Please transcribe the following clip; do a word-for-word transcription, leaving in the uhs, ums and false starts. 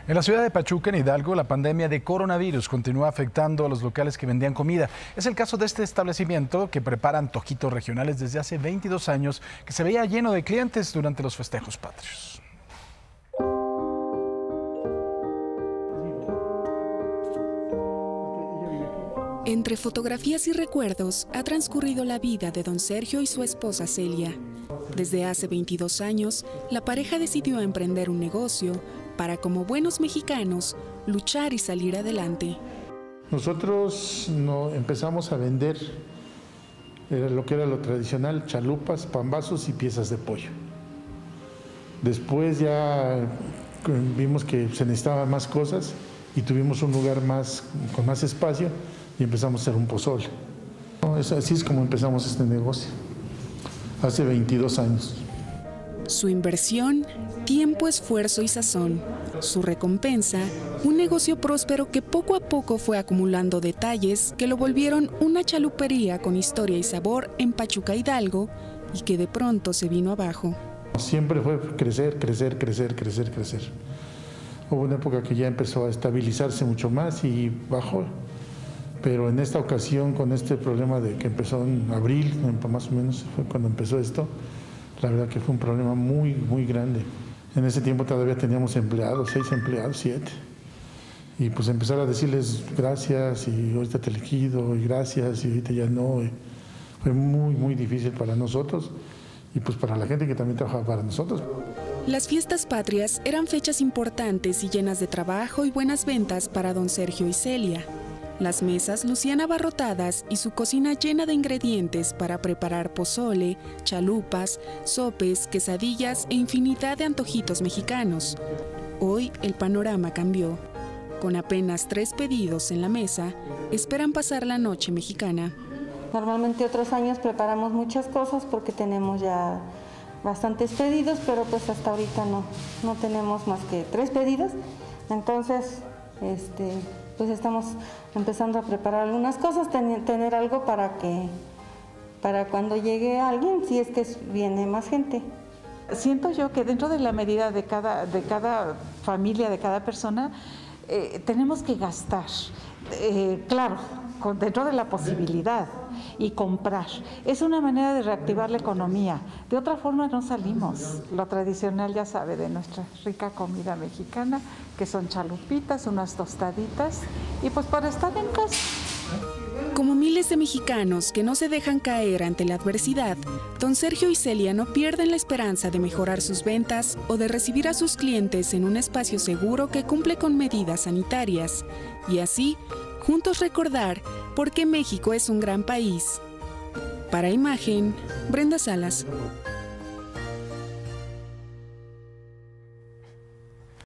En la ciudad de Pachuca, en Hidalgo, la pandemia de coronavirus continúa afectando a los locales que vendían comida. Es el caso de este establecimiento que prepara antojitos regionales desde hace veintidós años, que se veía lleno de clientes durante los festejos patrios. Entre fotografías y recuerdos ha transcurrido la vida de don Sergio y su esposa Celia. Desde hace veintidós años, la pareja decidió emprender un negocio para, como buenos mexicanos, luchar y salir adelante. Nosotros no, empezamos a vender era lo que era lo tradicional, chalupas, pambazos y piezas de pollo. Después ya vimos que se necesitaban más cosas y tuvimos un lugar más, con más espacio y empezamos a hacer un pozole. Así es como empezamos este negocio, hace veintidós años. Su inversión, tiempo, esfuerzo y sazón. Su recompensa, un negocio próspero que poco a poco fue acumulando detalles que lo volvieron una chalupería con historia y sabor en Pachuca, Hidalgo, y que de pronto se vino abajo. Siempre fue crecer, crecer, crecer, crecer, crecer. Hubo una época que ya empezó a estabilizarse mucho más y bajó. Pero en esta ocasión, con este problema de que empezó en abril, más o menos fue cuando empezó esto, la verdad que fue un problema muy, muy grande. En ese tiempo todavía teníamos empleados, seis empleados, siete. Y pues empezar a decirles gracias y ahorita te liquido y gracias y ahorita ya no. Y fue muy, muy difícil para nosotros y pues para la gente que también trabajaba para nosotros. Las fiestas patrias eran fechas importantes y llenas de trabajo y buenas ventas para don Sergio y Celia. Las mesas lucían abarrotadas y su cocina llena de ingredientes para preparar pozole, chalupas, sopes, quesadillas e infinidad de antojitos mexicanos. Hoy el panorama cambió. Con apenas tres pedidos en la mesa, esperan pasar la noche mexicana. Normalmente otros años preparamos muchas cosas porque tenemos ya bastantes pedidos, pero pues hasta ahorita no, no tenemos más que tres pedidos. Entonces, este... pues estamos empezando a preparar algunas cosas, ten, tener algo para que, para cuando llegue alguien, si es que viene más gente. Siento yo que dentro de la medida de cada, de cada familia, de cada persona, eh, tenemos que gastar, eh, claro, con, dentro de la posibilidad, y comprar. Es una manera de reactivar la economía. De otra forma no salimos. Lo tradicional, ya sabe, de nuestra rica comida mexicana, que son chalupitas, unas tostaditas, y pues para estar en casa. Como miles de mexicanos que no se dejan caer ante la adversidad, don Sergio y Celia no pierden la esperanza de mejorar sus ventas o de recibir a sus clientes en un espacio seguro que cumple con medidas sanitarias. Y así, juntos recordar por qué México es un gran país. Para Imagen, Brenda Salas.